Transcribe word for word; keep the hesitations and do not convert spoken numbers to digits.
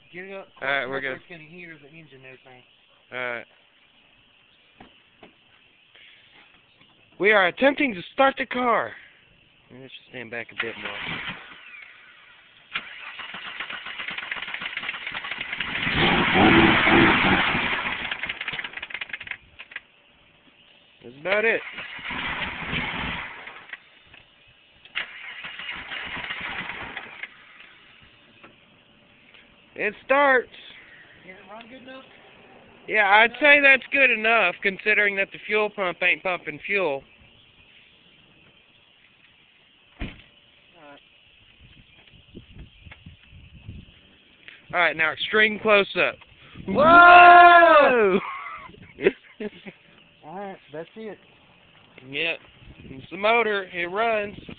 Get it up. All right, we're good. It's gonna hear the engine and everything. All right. We are attempting to start the car. Let's just stand back a bit more. That's about it. It starts. Can it run good enough? Yeah, I'd say that's good enough, considering that the fuel pump ain't pumping fuel. Alright. Alright, now extreme close-up. Whoa! Alright, that's it. Yep. It's the motor. It runs.